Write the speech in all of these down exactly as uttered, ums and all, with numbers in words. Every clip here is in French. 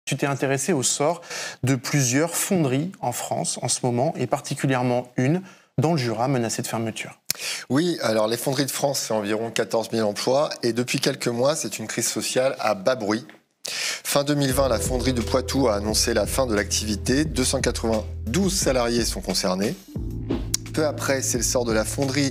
Tu t'es intéressé au sort de plusieurs fonderies en France en ce moment, et particulièrement une dans le Jura menacée de fermeture. Oui, alors les fonderies de France, c'est environ quatorze mille emplois, et depuis quelques mois, c'est une crise sociale à bas bruit. Fin deux mille vingt, la fonderie de Poitou a annoncé la fin de l'activité. deux cent quatre-vingt-douze salariés sont concernés. Peu après, c'est le sort de la fonderie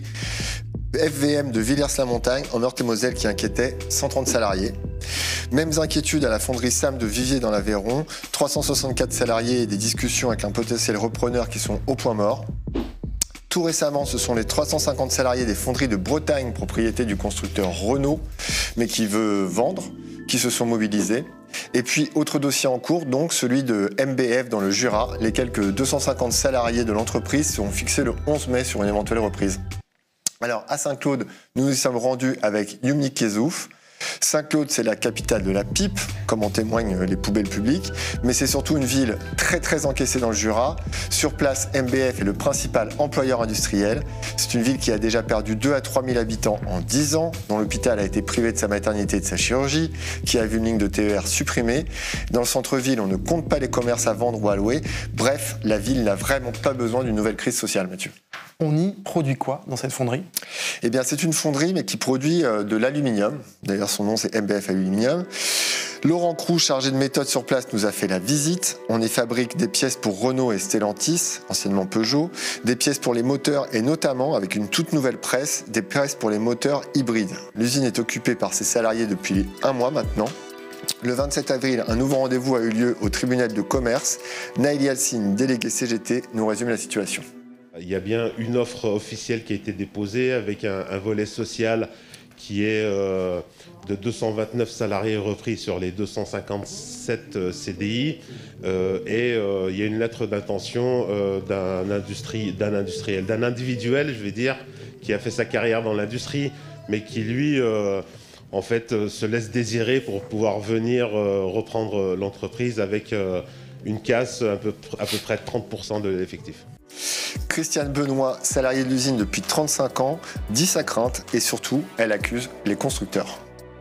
F V M de Villers-la-Montagne, en Meurthe-et-Moselle, qui inquiétait cent trente salariés. Mêmes inquiétudes à la fonderie Sam de Viviers dans l'Aveyron. trois cent soixante-quatre salariés et des discussions avec un potentiel repreneur qui sont au point mort. Tout récemment, ce sont les trois cent cinquante salariés des fonderies de Bretagne, propriété du constructeur Renault, mais qui veut vendre, qui se sont mobilisés. Et puis, autre dossier en cours, donc celui de M B F dans le Jura. Les quelques deux cent cinquante salariés de l'entreprise seront fixés le onze mai sur une éventuelle reprise. Alors, à Saint-Claude, nous nous sommes rendus avec Yumi Kezouf. Saint-Claude, c'est la capitale de la pipe, comme en témoignent les poubelles publiques, mais c'est surtout une ville très très encaissée dans le Jura. Sur place, M B F est le principal employeur industriel. C'est une ville qui a déjà perdu deux à trois mille habitants en dix ans, dont l'hôpital a été privé de sa maternité et de sa chirurgie, qui a vu une ligne de T E R supprimée. Dans le centre-ville, on ne compte pas les commerces à vendre ou à louer. Bref, la ville n'a vraiment pas besoin d'une nouvelle crise sociale, Mathieu. On y produit quoi dans cette fonderie ? Eh bien, c'est une fonderie, mais qui produit de l'aluminium. D'ailleurs, son nom, c'est M B F Aluminium. Laurent Crou, chargé de méthode sur place, nous a fait la visite. On y fabrique des pièces pour Renault et Stellantis, anciennement Peugeot, des pièces pour les moteurs et notamment, avec une toute nouvelle presse, des presses pour les moteurs hybrides. L'usine est occupée par ses salariés depuis un mois maintenant. Le vingt-sept avril, un nouveau rendez-vous a eu lieu au tribunal de commerce. Naïl Yalcine, délégué C G T, nous résume la situation. Il y a bien une offre officielle qui a été déposée avec un, un volet social qui est euh, de deux cent vingt-neuf salariés repris sur les deux cent cinquante-sept euh, C D I. Euh, et euh, il y a une lettre d'intention euh, d'un industrie, d'un industriel, d'un individuel, je vais dire, qui a fait sa carrière dans l'industrie, mais qui, lui, euh, en fait, euh, se laisse désirer pour pouvoir venir euh, reprendre l'entreprise avec euh, une casse à peu, à peu près de trente pour cent de l'effectif. Christiane Benoît, salariée de l'usine depuis trente-cinq ans, dit sa crainte et surtout, elle accuse les constructeurs.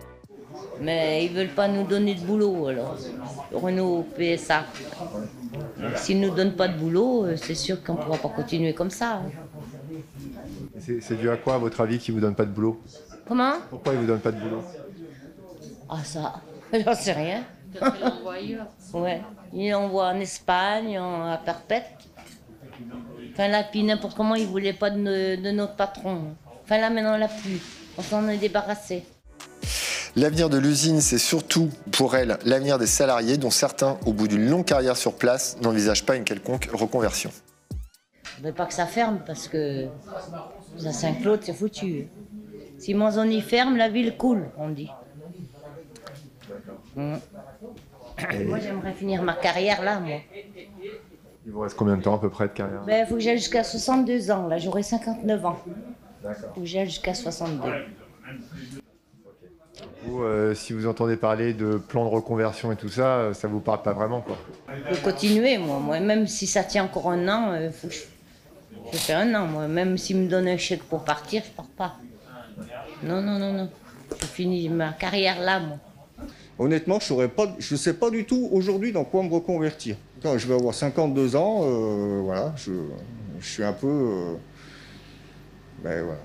Mais ils ne veulent pas nous donner de boulot, alors. Renault, P S A. S'ils ne nous donnent pas de boulot, c'est sûr qu'on ne pourra pas continuer comme ça. C'est dû à quoi, à votre avis, qu'ils ne vous donnent pas de boulot? Comment? Pourquoi ils ne vous donnent pas de boulot? Ah ça, j'en sais rien. Ouais, ils l'envoient en Espagne, en, à Perpète. Enfin là, puis n'importe comment, ils ne voulaient pas de, de notre patron. Enfin là, maintenant, on l'a plus. On s'en est débarrassé. L'avenir de l'usine, c'est surtout, pour elle, l'avenir des salariés, dont certains, au bout d'une longue carrière sur place, n'envisagent pas une quelconque reconversion. Je ne voudrais pas que ça ferme, parce que à Saint-Claude, c'est foutu. Si Manzoni ferme, la ville coule, on dit. Mmh. Moi, j'aimerais finir ma carrière là, moi. Il vous reste combien de temps à peu près de carrière? Il ben, faut que j'aille jusqu'à soixante-deux ans. Là, j'aurai cinquante-neuf ans. D'accord. Il faut que j'aille jusqu'à soixante-deux. Vous, euh, si vous entendez parler de plan de reconversion et tout ça, ça vous parle pas vraiment, quoi? Je peux continuer, moi. moi. Même si ça tient encore un an, il euh, faut que je... je fais un an, moi. Même s'ils me donnent un chèque pour partir, je pars pas. Non, non, non, non. Je finis ma carrière là, moi. Honnêtement, je ne sais pas du tout aujourd'hui dans quoi me reconvertir. Quand je vais avoir cinquante-deux ans, euh, voilà, je, je suis un peu... Euh, ben voilà.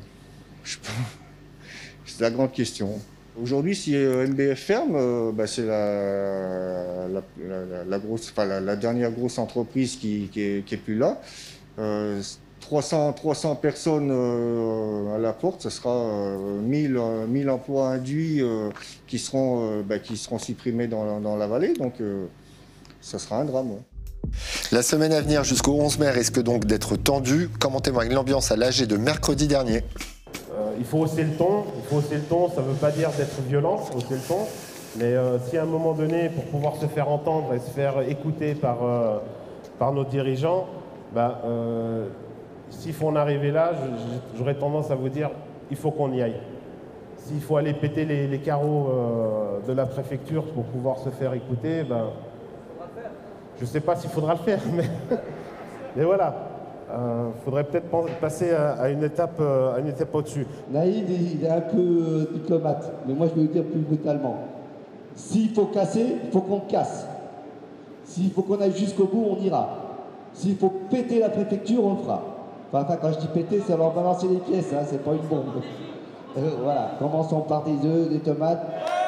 C'est la grande question. Aujourd'hui, si euh, M B F ferme, euh, ben c'est la, la, la, la, grosse, enfin, la, la dernière grosse entreprise qui, qui, est, qui est plus là. Euh, trois cents, trois cents personnes euh, à la porte, ce sera euh, mille, mille emplois induits euh, qui, seront, euh, bah, qui seront supprimés dans, dans la vallée, donc euh, ça sera un drame. Ouais. La semaine à venir jusqu'au onze mai risque donc d'être tendue, comme en témoigne l'ambiance à l'A G de mercredi dernier. Euh, il faut hausser le ton, il faut hausser le ton, ça ne veut pas dire d'être violent, hausser le ton, mais euh, si à un moment donné, pour pouvoir se faire entendre et se faire écouter par, euh, par nos dirigeants, bah, euh, s'il faut en arriver là, j'aurais tendance à vous dire, il faut qu'on y aille. S'il faut aller péter les, les carreaux euh, de la préfecture pour pouvoir se faire écouter, ben, je ne sais pas s'il faudra le faire, mais, mais voilà. Il euh, faudrait peut-être passer à, à une étape, euh, à une étape au-dessus. Naïd, il est un peu euh, diplomate, mais moi je vais vous dire plus brutalement. S'il faut casser, il faut qu'on casse. S'il faut qu'on aille jusqu'au bout, on ira. S'il faut péter la préfecture, on le fera. Enfin, enfin quand je dis péter, c'est leur balancer les pièces, hein, c'est pas une bombe. Euh, voilà, commençons par des œufs, des tomates.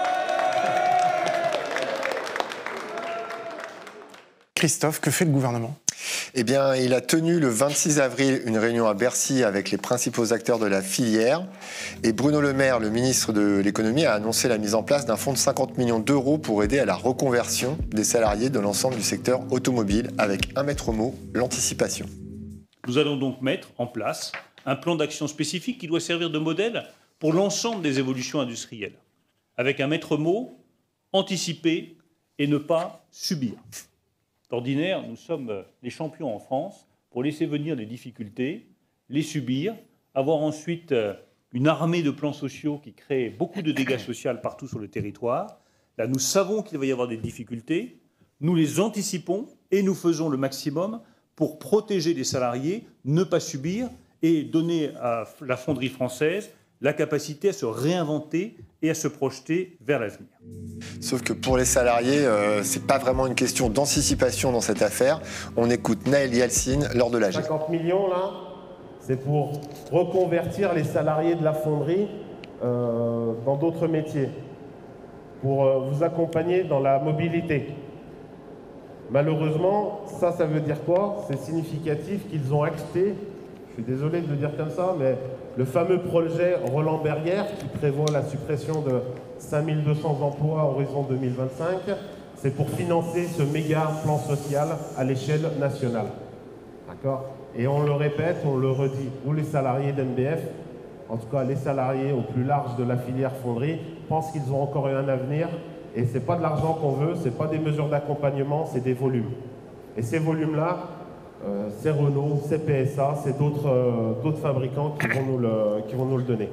Christophe, que fait le gouvernement ? Eh bien, il a tenu le vingt-six avril une réunion à Bercy avec les principaux acteurs de la filière. Et Bruno Le Maire, le ministre de l'économie, a annoncé la mise en place d'un fonds de cinquante millions d'euros pour aider à la reconversion des salariés de l'ensemble du secteur automobile, avec un maître mot, l'anticipation. Nous allons donc mettre en place un plan d'action spécifique qui doit servir de modèle pour l'ensemble des évolutions industrielles, avec un maître mot, anticiper et ne pas subir. D'ordinaire, nous sommes les champions en France pour laisser venir les difficultés, les subir, avoir ensuite une armée de plans sociaux qui créent beaucoup de dégâts sociaux partout sur le territoire. Là, nous savons qu'il va y avoir des difficultés, nous les anticipons et nous faisons le maximum pour protéger les salariés, ne pas subir et donner à la fonderie française la capacité à se réinventer et à se projeter vers l'avenir. Sauf que pour les salariés, euh, c'est pas vraiment une question d'anticipation dans cette affaire. On écoute Naël Yalcine lors de l'A G. cinquante millions, là, c'est pour reconvertir les salariés de la fonderie euh, dans d'autres métiers, pour euh, vous accompagner dans la mobilité. Malheureusement, ça, ça veut dire quoi? C'est significatif qu'ils ont acté, je suis désolé de le dire comme ça, mais le fameux projet Roland Berger qui prévoit la suppression de cinq mille deux cents emplois à horizon deux mille vingt-cinq, c'est pour financer ce méga plan social à l'échelle nationale. D'accord? Et on le répète, on le redit, nous les salariés d'M B F, en tout cas les salariés au plus large de la filière fonderie, pensent qu'ils ont encore un avenir. Et ce n'est pas de l'argent qu'on veut, ce n'est pas des mesures d'accompagnement, c'est des volumes. Et ces volumes-là, euh, c'est Renault, c'est P S A, c'est d'autres euh, d'autres fabricants qui vont, nous le, qui vont nous le donner.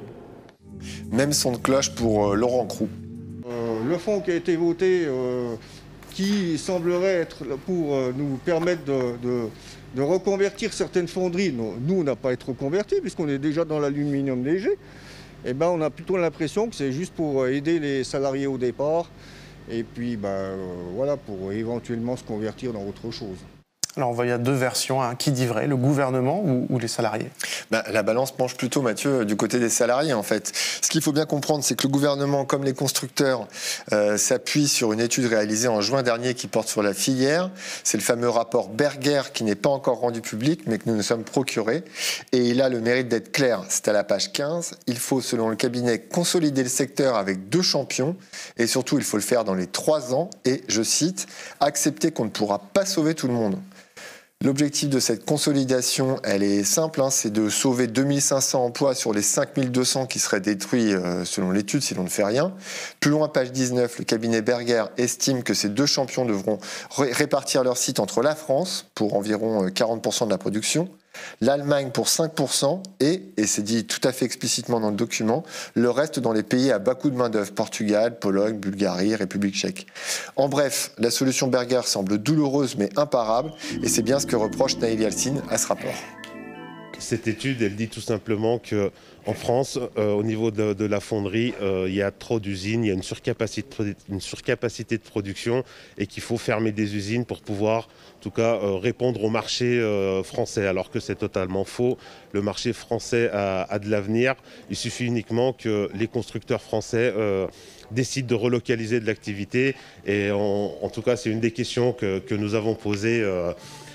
Même son de cloche pour euh, Laurent Crou. Euh, le fonds qui a été voté, euh, qui semblerait être pour euh, nous permettre de, de, de reconvertir certaines fonderies, nous, nous on n'a pas à être reconvertis puisqu'on est déjà dans l'aluminium léger. Eh ben, on a plutôt l'impression que c'est juste pour aider les salariés au départ et puis ben, euh, voilà, pour éventuellement se convertir dans autre chose. Alors, on voit, il y a deux versions. Hein. Qui dit vrai, le gouvernement ou, ou les salariés? Ben, la balance penche plutôt, Mathieu, du côté des salariés, en fait. Ce qu'il faut bien comprendre, c'est que le gouvernement, comme les constructeurs, euh, s'appuie sur une étude réalisée en juin dernier qui porte sur la filière. C'est le fameux rapport Berger qui n'est pas encore rendu public, mais que nous nous sommes procurés. Et il a le mérite d'être clair. C'est à la page quinze. Il faut, selon le cabinet, consolider le secteur avec deux champions. Et surtout, il faut le faire dans les trois ans. Et, je cite, accepter qu'on ne pourra pas sauver tout le monde. L'objectif de cette consolidation, elle est simple, hein, c'est de sauver deux mille cinq cents emplois sur les cinq mille deux cents qui seraient détruits euh, selon l'étude si l'on ne fait rien. Plus loin, page dix-neuf, le cabinet Berger estime que ces deux champions devront ré- répartir leur site entre la France, pour environ quarante pour cent de la production, l'Allemagne pour cinq pour cent et, et c'est dit tout à fait explicitement dans le document, le reste dans les pays à bas coût de main-d'œuvre, Portugal, Pologne, Bulgarie, République tchèque. En bref, la solution Berger semble douloureuse mais imparable et c'est bien ce que reproche Naël Yalcine à ce rapport. Cette étude, elle dit tout simplement qu'en France, euh, au niveau de, de la fonderie, euh, il y a trop d'usines, il y a une surcapacité, une surcapacité de production et qu'il faut fermer des usines pour pouvoir, en tout cas, euh, répondre au marché euh, français, alors que c'est totalement faux. Le marché français a, a de l'avenir. Il suffit uniquement que les constructeurs français euh, décident de relocaliser de l'activité. Et en, en tout cas, c'est une des questions que, que nous avons posées euh,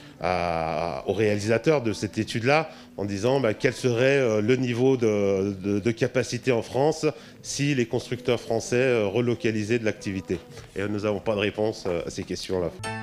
À, aux réalisateurs de cette étude-là, en disant bah, quel serait euh, le niveau de, de, de capacité en France si les constructeurs français euh, relocalisaient de l'activité. Et nous n'avons pas de réponse euh, à ces questions-là.